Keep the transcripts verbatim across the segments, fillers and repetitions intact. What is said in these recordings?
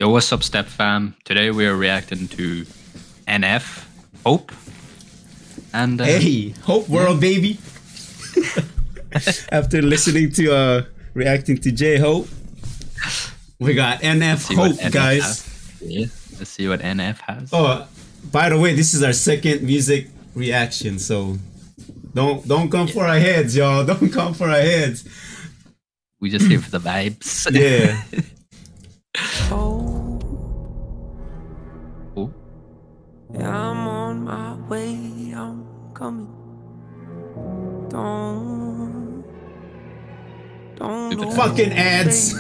Yo, what's up, Step Fam? Today we are reacting to N F, Hope, and uh, hey, Hope World, yeah. Baby. After listening to uh reacting to J Hope, we got N F Hope, N F guys. Has. Yeah, let's see what N F has. Oh, by the way, this is our second music reaction, so don't don't come yeah. for our heads, y'all. Don't come for our heads. We just here for the vibes. Yeah. Oh. Oh. Yeah, I'm on my way. I'm coming. Don't. Don't. The fucking ads.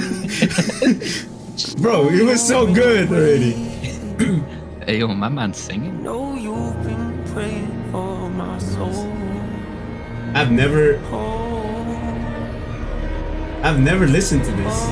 Bro, it was so good already. Hey, yo, my man's singing. Know you've been praying for my soul. I've never. I've never listened to this.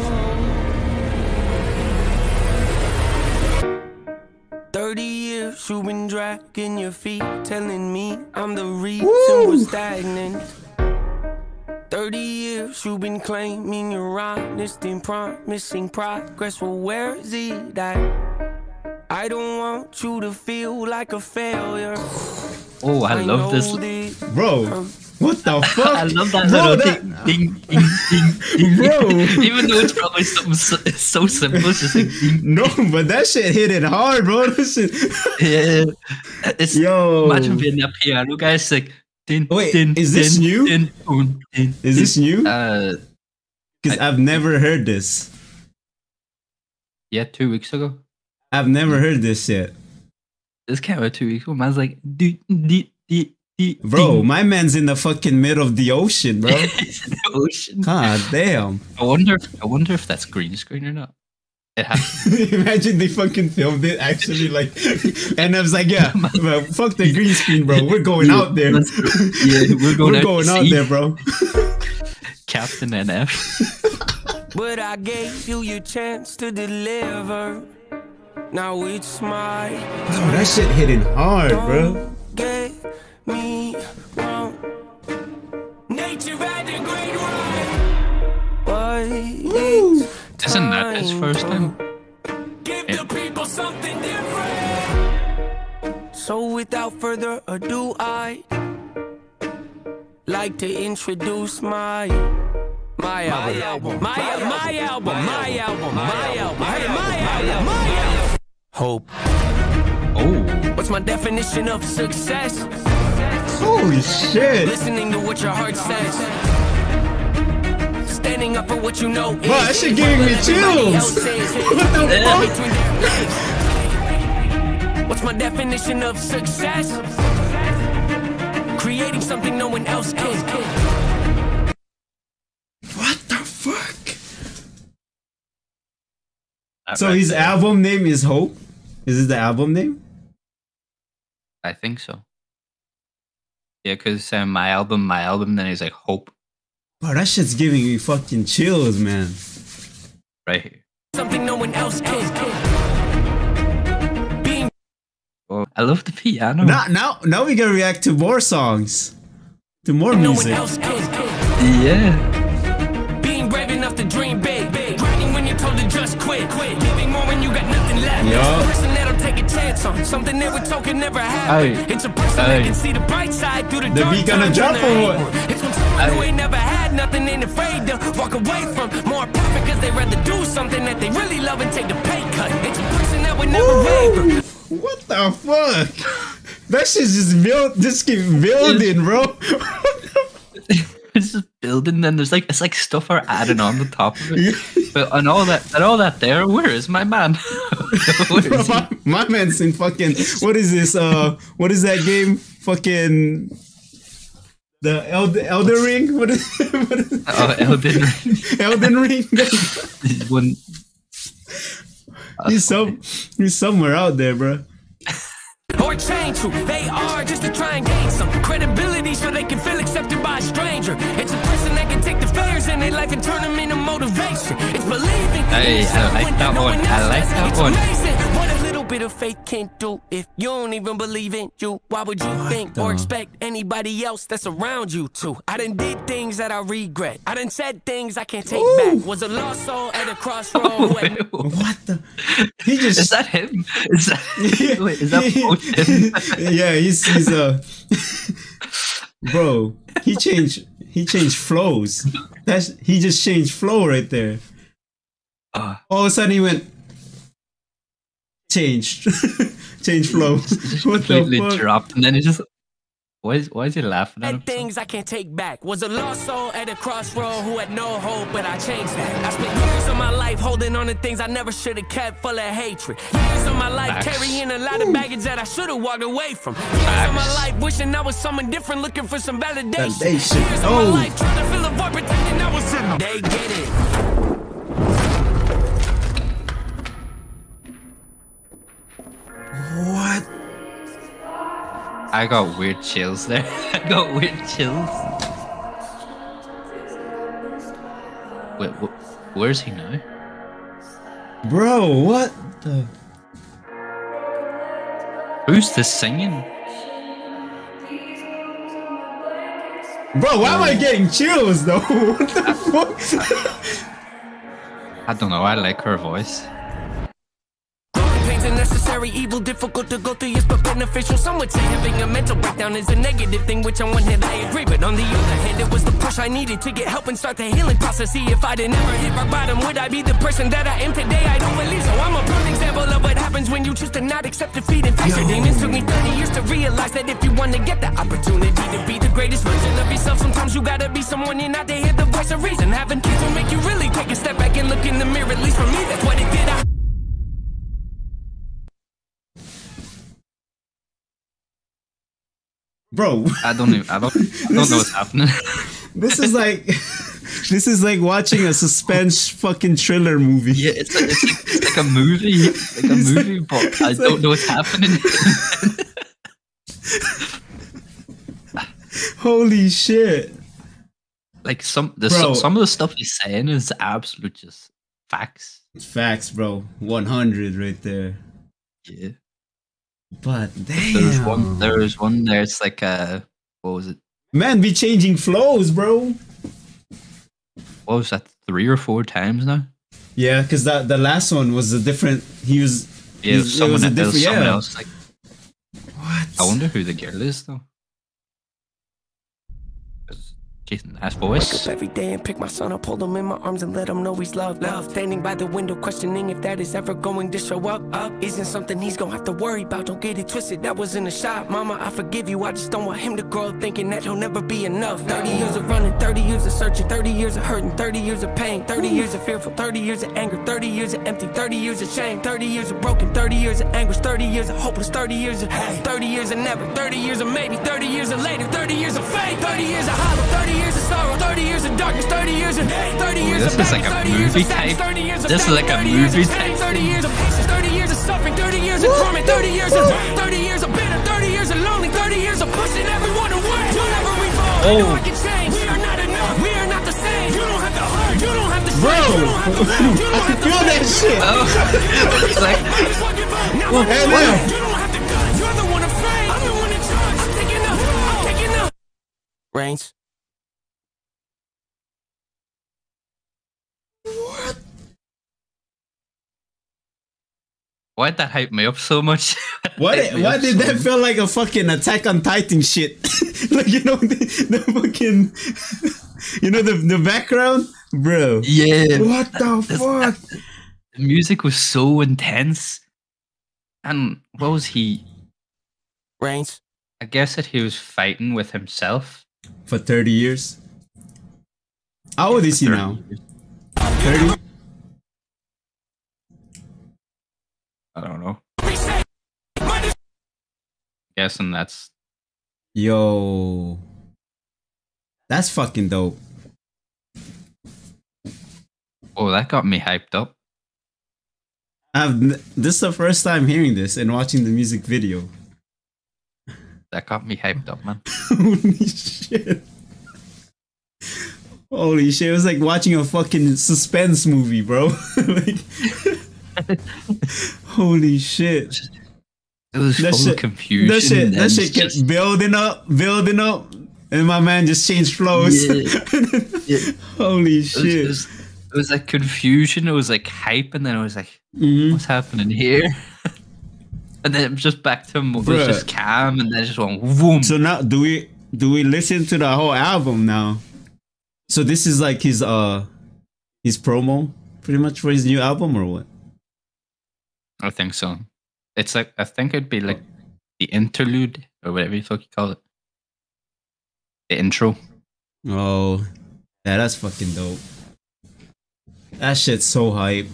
Thirty years you've been dragging your feet, telling me I'm the reason we're stagnant. Thirty years you've been claiming you're honest and promising progress. Well, where is it at? I don't want you to feel like a failure. Oh, I, I love this, bro. What the fuck? I love that bro, little that... ding, ding, ding, ding, ding. Bro. Even though it's probably something so, it's so simple, it's just like ding. No, but that shit hit it hard, bro. This shit. Yeah, it's yo. Imagine being that piano guy. It's like din, wait, din, is this din, new? Din, din, din, is this new? Uh, because I've never heard this. Yeah, two weeks ago. I've never heard this yet. This came out two weeks ago. Man's like, do, do, do. Bro, my man's in the fucking middle of the ocean, bro. The ocean. God damn. I wonder. I wonder if that's green screen or not. It has. Imagine they fucking filmed it actually, like, and I was like, yeah, bro, fuck the green screen, bro. We're going yeah, out there. Yeah, we're going, we're out, going out there, bro. Captain N F. But I gave you your chance to deliver. Now it's my. Oh, that shit hitting hard, bro. Get me wrong. Nature had a great run. Isn't that his first time? Give the people something different. So without further ado, I like to introduce my my album. My album. My album. My album. My album. Hey, my album. My album. Hope. Oh. What's my definition of success? Holy shit. Listening to what your heart says. Standing up for what you know. Bro, that shit giving me chills. What the fuck? What's my definition of success? Creating something no one else can. What the fuck? Not so right his there. album name is Hope? Is it the album name? I think so. Yeah, because um, my album, my album, then he's like Hope. Bro, that shit's giving me fucking chills, man. Right here. Something no one else can. Being oh, I love the piano. Now, now, now we gotta react to more songs, to more no music. one else can. Yeah. Being brave enough to dream big. big. Grinding when you're told to just quit. quit. Giving more when you got nothing left. Yo. It's a person that'll take a chance on something they were told could never happen. Aye. It's a person Aye. that can see the bright side through the, The dark beat gonna times drop and or the what? hate. It's when someone who ain't never had nothing ain't afraid to walk away from more profit because they rather do something that they really love and take the pay cut. It's a person that would never waver. What the fuck? That shit's just build, just keep building, bro. It's just building, then there's like it's like stuff are adding on the top of it. But and all that and all that there, where is my man? Where Bro, is my, my man's in fucking what is this? Uh, what is that game? Fucking the Elden Elden Ring. What is? What is oh, Elden Ring. Elden Ring. One. He's some. He's somewhere out there, bro. Or change who they are just to try and gain some credibility so they can feel accepted by a stranger. It's a person that can take the failures in their life and turn them into motivation. It's believing. Hey, I like that one. I like that it's one. Amazing what a little bit of faith can't do. If you don't even believe in you, why would you What think the- or expect anybody else that's around you to? I done did things that I regret. I done said things I can't take Ooh. back. Was a lost soul at a crossroad. who had What the? He just Is that him? Is that, wait, is that both him? Yeah, he's he's uh bro. He changed he changed flows. That's he just changed flow right there. Uh, All of a sudden he went changed, changed flow. just What the completely fuck? dropped, and then he just. Why is, why is he laughing at him? Had things I can't take back. Was a lost soul at a crossroad who had no hope, but I changed that. I spent years of my life holding on to things I never should have kept, full of hatred. Years of my life Facts. carrying a lot of baggage that I should have walked away from. Years of my Facts. life wishing I was someone different, looking for some validation. Validation. Years of Oh. my life trying to fill a void, pretending I was in. They get it. What? I got weird chills there. I got weird chills. Wait, wh- where's he now? Bro, what the? Who's this singing? Bro, why am I getting chills though? What the fuck? I don't know. I like her voice. Pain's a necessary evil, difficult to go through, yes, but beneficial. Some would say having a mental breakdown is a negative thing, which on one hand I agree, but on the other hand, it was the push I needed to get help and start the healing process. See, if I'd never hit rock bottom, would I be the person that I am today? I don't believe so. I'm a prime example of what happens when you choose to not accept defeat and face your demons. Took me thirty years to realize that if you want to get the opportunity to be the greatest version of yourself, sometimes you gotta be someone you're not to hear the voice of reason. Having kids will make you really take a step back and look in the mirror, at least for me, that's what it did. I Bro, I don't even. I don't. I don't know This what's is- happening. this is like this is like watching a suspense fucking thriller movie. Yeah, it's like, it's like, it's like a movie. It's like a It's like- movie, but I it's don't like- know what's happening. Holy shit. Like some the Bro. some of the stuff he's saying is absolute just facts. Facts, bro. one hundred right there. Yeah. But damn. There's one. There's one there. It's like uh, what was it? Man, be changing flows, bro. What was that? Three or four times now. Yeah, because that the last one was a different. He was. Yeah, it was he- someone, a it was different. someone Yeah. else. Like, What? I wonder who the girl is though. 'Cause Jason has wake voice. up every day and pick my son up, hold him in my arms and let him know he's loved. Love, standing by the window, questioning if that is ever going to show up. Up isn't something he's gonna have to worry about. Don't get it twisted, that was in a shot. Mama, I forgive you. I just don't want him to grow up thinking that he'll never be enough. Thirty years of running, thirty years of searching, thirty years of hurting, thirty years of pain, thirty years of fearful, thirty years of anger, thirty years of empty, thirty years of shame, thirty years of broken, thirty years of anguish, thirty years of hopeless, thirty years of hate, thirty years of never, thirty years of maybe, thirty years of later, thirty years of faith, thirty years of hollow, thirty years of sorrow, thirty years of darkness, thirty years of hate, thirty years this of is like baggage, a thirty years of movie sadness, type- thirty years of this is pain, like a thirty years of movie shame, type thirty thing. years of patience, thirty years of suffering, thirty years of torment, thirty years of thirty years of bitter, thirty years of lonely, thirty years of pushing everyone away. Whenever we fall, I know I can change. We are not enough. We are not the same. You don't have the heart. You don't have the Bro, strength. You don't have the will. You I don't can have the feel that shit. Oh, it's like Well, hell yeah. You don't have the guts. You're the one afraid. I'm the one in charge. I'm taking up. I'm taking up. Reigns. why'd that hype me up so much? Why, Hype me why up did so that much. feel like a fucking Attack on Titan shit? Like, you know, the, the fucking, you know, the, the background? Bro. Yeah. What the fuck? The music was so intense. And what was he? Reigns. I guess that he was fighting with himself. For thirty years? How old is he for now? thirty years. thirty? I don't know. Guessing that's Yo. That's fucking dope. oh, that got me hyped up. I've, n- this is the first time hearing this and watching the music video. That got me hyped up, man. Holy shit. Holy shit. It was like watching a fucking suspense movie, bro. Like, Holy shit. It was That full shit, of confusion. that shit, and that shit then kept just- building up, building up, and my man just changed flows. Yeah. Yeah. Holy It was, shit! it, was, it was like confusion. It was like hype, and then it was like, Mhm. what's happening here? And then it was just back to mo- it was Bruh. just calm, and then it just went boom. So now, do we do we listen to the whole album now? So this is like his uh his promo, pretty much for his new album, or what? I think so. It's like I think it'd be like the interlude or whatever you fuck you call it. The intro. Oh, yeah, that's fucking dope. That shit's so hype.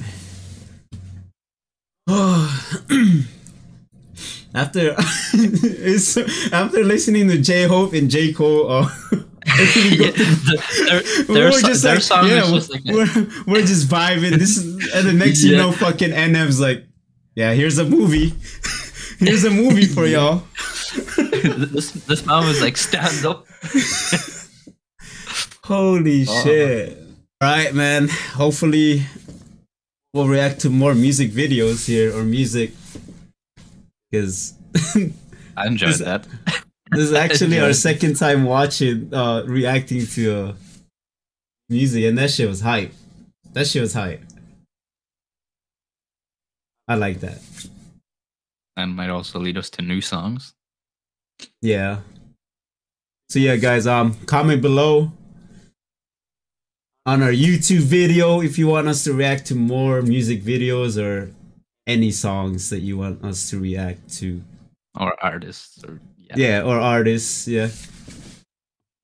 after it's after listening to J Hope and J Cole, uh, Yeah, the- their, their, we're so- just their like, song yeah, is just like a- we're, we're just vibing. This is, and the next you Yeah. know, fucking N M's like, yeah, here's a movie. Here's a movie for y'all. this this man was like stand up. Holy Oh. shit. Alright, man. Hopefully we'll react to more music videos here or music. Because I enjoyed This- that. this is actually our Yeah. second time watching, uh, reacting to uh, music, and that shit was hype. That shit was hype. I like that. And might also lead us to new songs. Yeah. So yeah, guys, um, comment below on our YouTube video if you want us to react to more music videos or any songs that you want us to react to. Or artists. Or yeah. Yeah, or artists, yeah.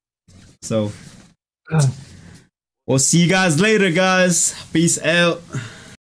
So we'll see you guys later, guys. Peace out.